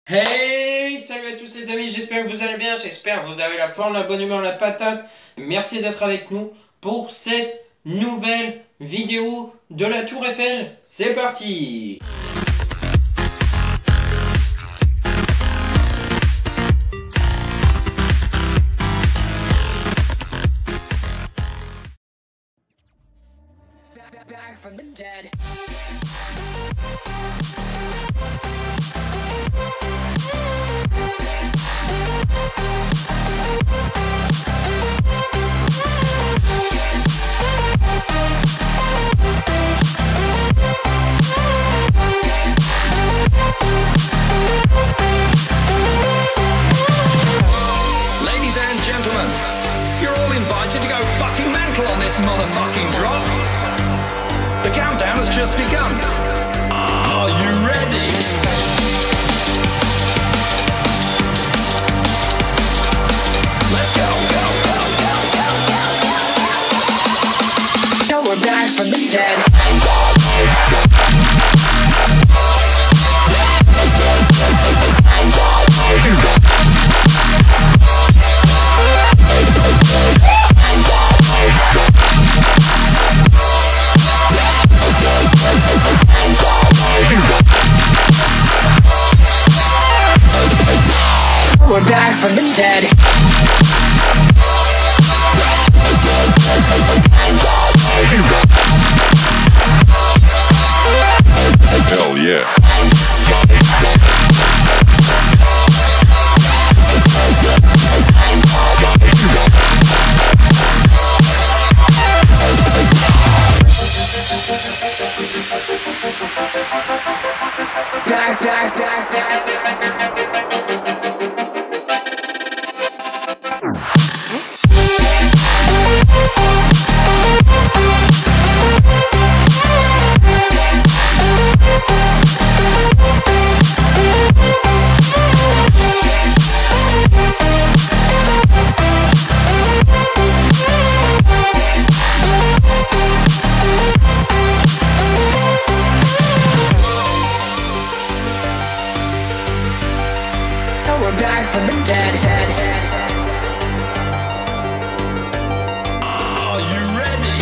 Hey, salut à tous les amis, j'espère que vous allez bien, j'espère que vous avez la forme, la bonne humeur, la patate. Merci d'être avec nous pour cette nouvelle vidéo de la Tour Eiffel. C'est parti! Back from the dead. Ladies and gentlemen, you're all invited to go fucking mental on this motherfucking drop. The countdown has just begun. Are you ready? Let's go, go, go, go, go, go. Now we're back from the dead. We're back from the dead. Hell yeah. Back. Now we're back from the dead. Are you ready?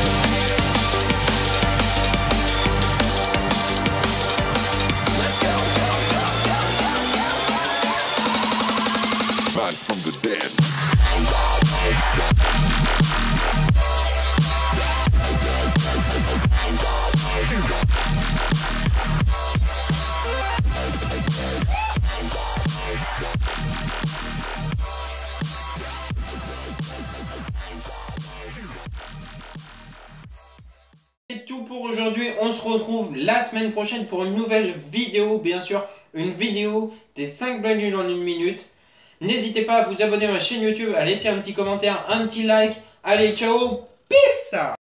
Let's go, go, go, go, go, go. Back from the dead. C'est tout pour aujourd'hui, on se retrouve la semaine prochaine pour une nouvelle vidéo, bien sûr, une vidéo des 5 blagues nulles en 1 minute. N'hésitez pas à vous abonner à ma chaîne YouTube, à laisser un petit commentaire, un petit like. Allez, ciao, peace!